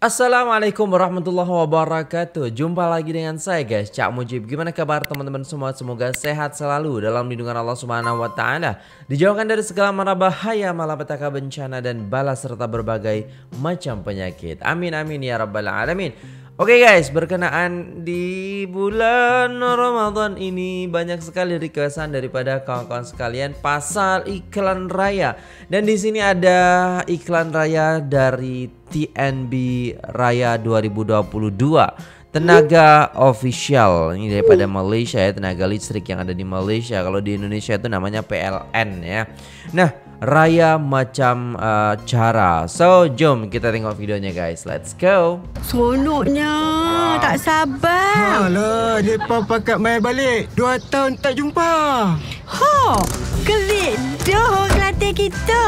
Assalamualaikum warahmatullahi wabarakatuh. Jumpa lagi dengan saya guys, Cak Mujib. Gimana kabar teman-teman semua? Semoga sehat selalu dalam lindungan Allah Subhanahu wa taala. Dijauhkan dari segala mara bahaya, malapetaka, bencana dan bala serta berbagai macam penyakit. Amin amin ya rabbal alamin. Oke guys, berkenaan di bulan Ramadan ini banyak sekali requestan daripada kawan-kawan sekalian pasal iklan raya. Dan di sini ada iklan raya dari TNB Raya 2022. Tenaga official ini daripada Malaysia ya, tenaga listrik yang ada di Malaysia. Kalau di Indonesia itu namanya PLN ya. Nah, raya macam cara. So, jom kita tengok videonya guys. Let's go. Seronoknya, tak sabar. Alah, depa pakat mai balik. 2 tahun tak jumpa. Ha, kelik dah orang Kelantan kita.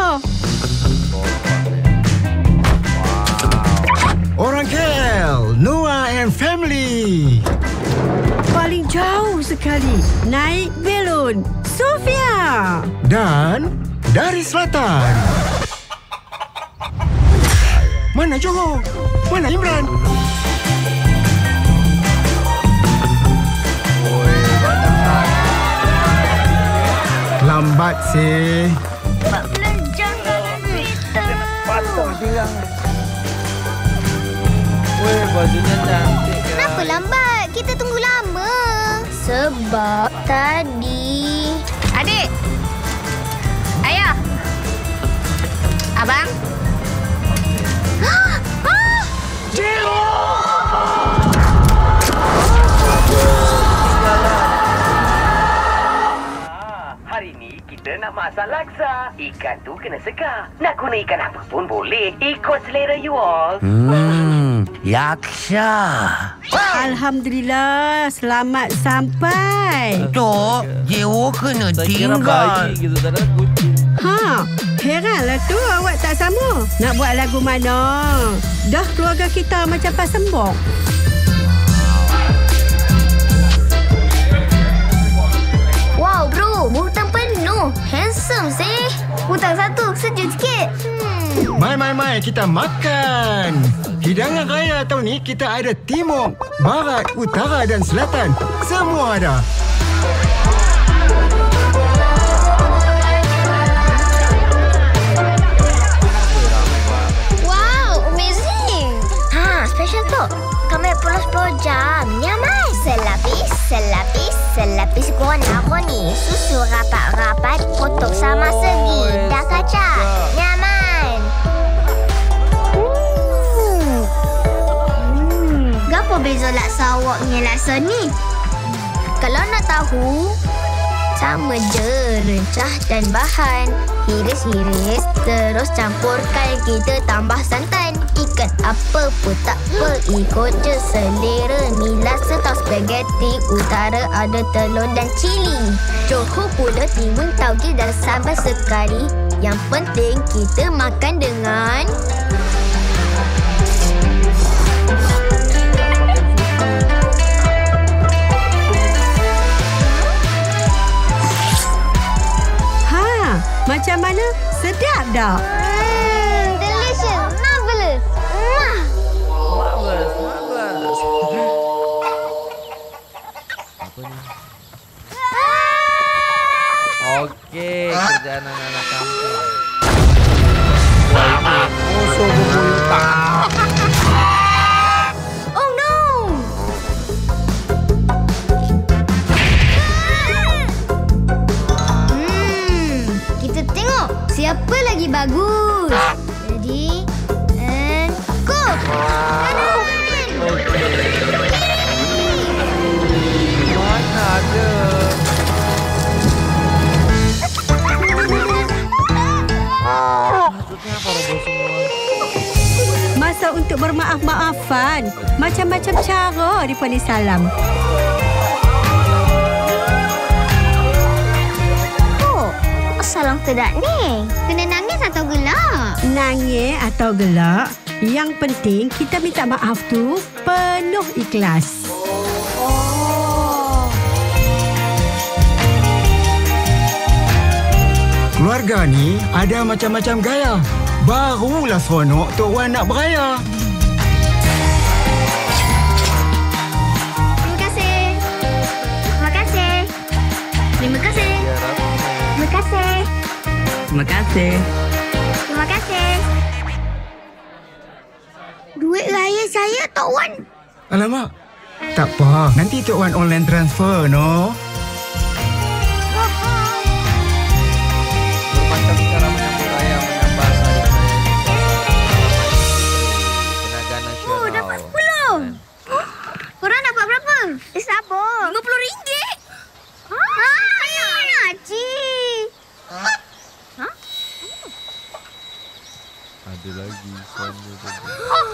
Orang KL, Noah and family. Paling jauh sekali naik belon Sofia. Dan dari selatan. Mana Johor? Mana Imran? Lambat sih. 14 jam dalam kereta. Patut bilang. Weh, bajunya cantik. Kenapa lambat? Kita tunggu lama. Sebab tadi... Adik! Ayah! Abang? Hari ni kita nak masak laksa. Ikan tu kena segar. Nak guna ikan apa pun boleh. Ikut selera you all. Laksa. Alhamdulillah, selamat sampai. Tok, Jewo kena Saya kira tinggal. bayi gitu, tak ada kucing. Ha, heranlah tu awak tak sama. Nak buat lagu mana? Dah keluarga kita macam pasembok. Wow bro, hutang penuh. Handsome sih. Hutang satu, sejuk sikit. Mai, kita makan. Hidangan raya tahun ni kita ada timur, barat, utara dan selatan. Semua ada. Wow, amazing. Ha, special tu. Kami 10 jam. Nyaman. Selapis warna-warni. Susu rapat-rapat. Kotak sama segi. Dah kacak. Nyaman. Gapo beza laksa awak dengan laksa ni? Kalau nak tahu, sama je rencah dan bahan. Hiris-hiris, terus campurkan, kita tambah santan. Ikan apa pun tak apa, ikut je selera. Mila setau spaghetti, utara ada telur dan cili. Johor pula timun tauge dan sambal sekali. Yang penting kita makan dengan... Macam mana? Sedap dah. Delicious, marvelous. Marvelous. Apa ni? Oke, kerjaan anak-anak kampung. Wah, ini musuh bubuyutan. Oh no! Kita tengok siapa lagi bagus. Ready and go! Mana ada? Maksudnya apa robot semua? Masa untuk bermaaf-maafan. Macam-macam cara dipanggil salam. Salam tidak ni. Kena nangis atau gelak? Nangis atau gelak, yang penting kita minta maaf tu penuh ikhlas. Keluarga ni ada macam-macam gaya. Barulah seronok Tok Wan nak beraya. Terima kasih. Terima kasih. Terima kasih. Terima kasih. Duit raya saya, Tok Wan. Alamak. Tak apa. Nanti Tok Wan online transfer, no? Bermacam cara menyambut raya menambah tenaga nasional. Oh, dapat 10. Korang dapat berapa? Sabar. RM50. Cik. Ada lagi suami tadi.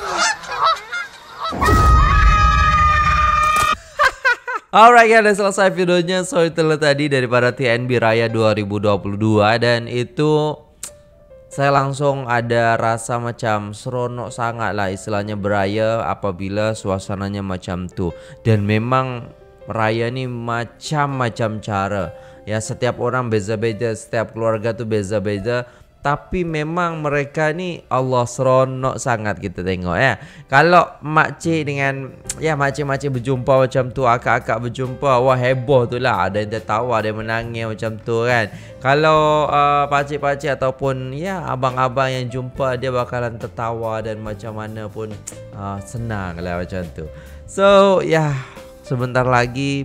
Alright guys, udah selesai videonya. So itulah tadi daripada TNB Raya 2022. Dan itu saya langsung ada rasa macam seronok sangat lah istilahnya beraya apabila suasananya macam tuh. Dan memang raya ni macam-macam cara. Ya, setiap orang beza-beza, setiap keluarga tuh beza-beza. Tapi memang mereka ni Allah seronok sangat kita tengok ya. Kalau makcik dengan ya makcik-makcik berjumpa macam tu, akak-akak berjumpa, wah heboh tu lah. Ada yang tertawa, ada yang menangis macam tu kan. Kalau pakcik-pakcik ataupun ya abang-abang yang jumpa, dia bakalan tertawa dan macam mana pun senang lah macam tu. So ya, sebentar lagi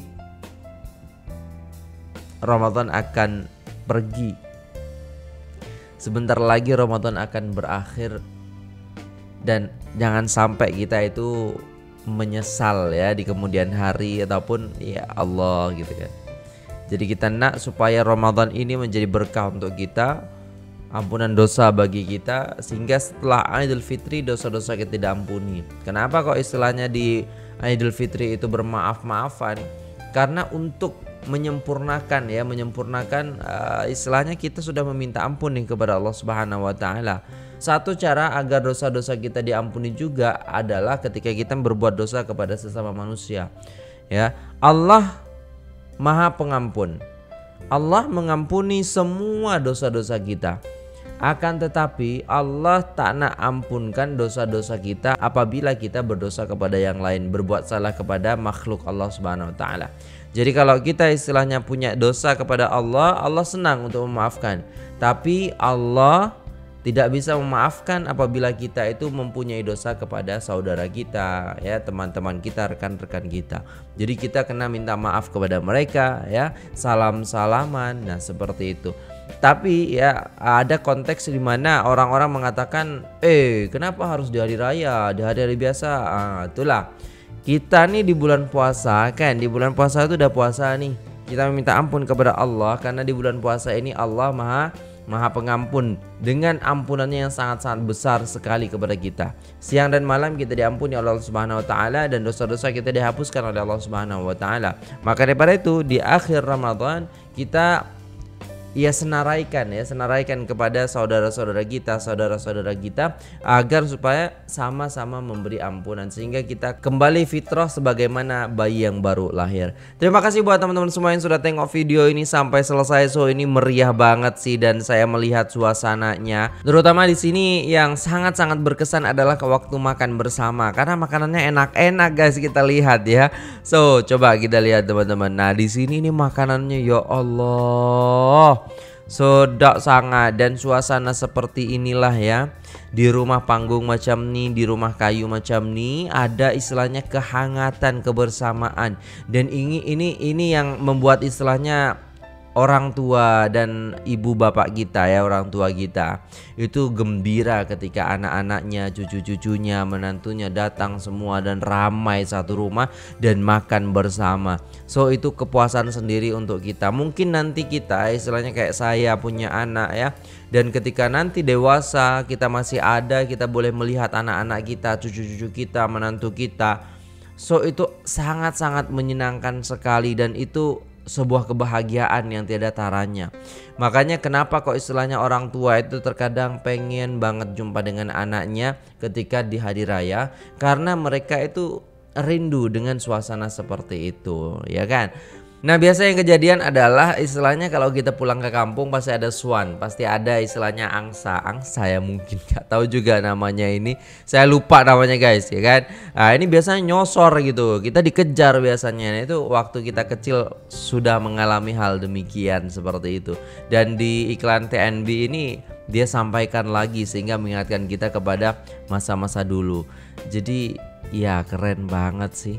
Ramadan akan pergi. Sebentar lagi Ramadan akan berakhir. Dan jangan sampai kita itu menyesal ya di kemudian hari ataupun ya Allah gitu kan. Jadi kita nak supaya Ramadan ini menjadi berkah untuk kita, ampunan dosa bagi kita, sehingga setelah Idul Fitri dosa-dosa kita diampuni. Kenapa kok istilahnya di Idul Fitri itu bermaaf-maafan? Karena untuk menyempurnakan istilahnya kita sudah meminta ampun nih kepada Allah Subhanahu wa taala. Satu cara agar dosa-dosa kita diampuni juga adalah ketika kita berbuat dosa kepada sesama manusia. Ya, Allah Maha Pengampun. Allah mengampuni semua dosa-dosa kita. Akan tetapi Allah tak nak ampunkan dosa-dosa kita apabila kita berdosa kepada yang lain, berbuat salah kepada makhluk Allah Subhanahu wa taala. Jadi kalau kita istilahnya punya dosa kepada Allah, Allah senang untuk memaafkan. Tapi Allah tidak bisa memaafkan apabila kita itu mempunyai dosa kepada saudara kita, ya, teman-teman kita, rekan-rekan kita. Jadi kita kena minta maaf kepada mereka, ya, salam-salaman, nah seperti itu. Tapi ya ada konteks di mana orang-orang mengatakan, kenapa harus di hari raya, di hari-hari biasa? Itulah. Kita nih di bulan puasa kan, di bulan puasa itu udah puasa nih. Kita meminta ampun kepada Allah karena di bulan puasa ini Allah Maha Pengampun dengan ampunannya yang sangat-sangat besar sekali kepada kita. Siang dan malam kita diampuni oleh Allah Subhanahu wa taala dan dosa-dosa kita dihapuskan oleh Allah Subhanahu wa taala. Maka daripada itu di akhir Ramadan kita senaraikan kepada saudara-saudara kita agar supaya sama-sama memberi ampunan sehingga kita kembali fitrah sebagaimana bayi yang baru lahir. Terima kasih buat teman-teman semua yang sudah tengok video ini sampai selesai. So ini meriah banget sih dan saya melihat suasananya. Terutama di sini yang sangat-sangat berkesan adalah ke waktu makan bersama karena makanannya enak-enak guys, kita lihat ya. So coba kita lihat teman-teman. Nah di sini nih makanannya ya Allah. Sedap sangat dan suasana seperti inilah ya. Di rumah panggung macam nih, di rumah kayu macam nih ada istilahnya kehangatan, kebersamaan. Dan ini yang membuat istilahnya orang tua dan ibu bapak kita ya, orang tua kita itu gembira ketika anak-anaknya, cucu-cucunya, menantunya datang semua dan ramai satu rumah dan makan bersama. So itu kepuasan sendiri untuk kita. Mungkin nanti kita istilahnya kayak saya punya anak ya, dan ketika nanti dewasa kita masih ada, kita boleh melihat anak-anak kita, cucu-cucu kita, menantu kita. So itu sangat-sangat menyenangkan sekali dan itu sebuah kebahagiaan yang tiada taranya. Makanya kenapa kok istilahnya orang tua itu terkadang pengen banget jumpa dengan anaknya ketika di hari raya, karena mereka itu rindu dengan suasana seperti itu, ya kan? Nah biasanya yang kejadian adalah istilahnya kalau kita pulang ke kampung pasti ada swan, pasti ada istilahnya angsa ya mungkin, nggak tahu juga namanya ini, saya lupa namanya guys ya kan. Nah ini biasanya nyosor gitu, kita dikejar biasanya. Nah, itu waktu kita kecil sudah mengalami hal demikian seperti itu. Dan di iklan TNB ini dia sampaikan lagi sehingga mengingatkan kita kepada masa-masa dulu. Jadi ya keren banget sih.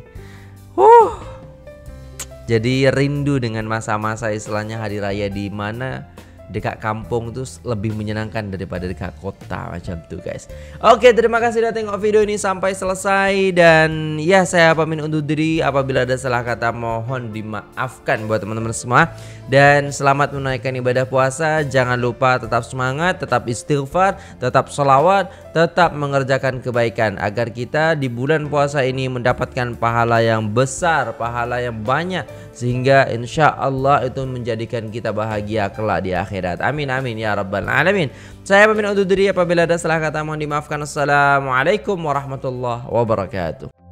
Jadi rindu dengan masa-masa istilahnya hari raya di mana dekat kampung itu lebih menyenangkan daripada dekat kota macam tuh guys. Oke, terima kasih sudah tengok video ini sampai selesai. Dan ya saya pamit undur diri, apabila ada salah kata mohon dimaafkan buat teman-teman semua. Dan selamat menunaikan ibadah puasa. Jangan lupa tetap semangat, tetap istighfar, tetap sholawat, tetap mengerjakan kebaikan agar kita di bulan puasa ini mendapatkan pahala yang besar, pahala yang banyak, sehingga insya Allah itu menjadikan kita bahagia kelak di akhirat. Amin amin ya rabbal alamin. Saya pamit undur diri, apabila ada salah kata mohon dimaafkan. Assalamualaikum warahmatullahi wabarakatuh.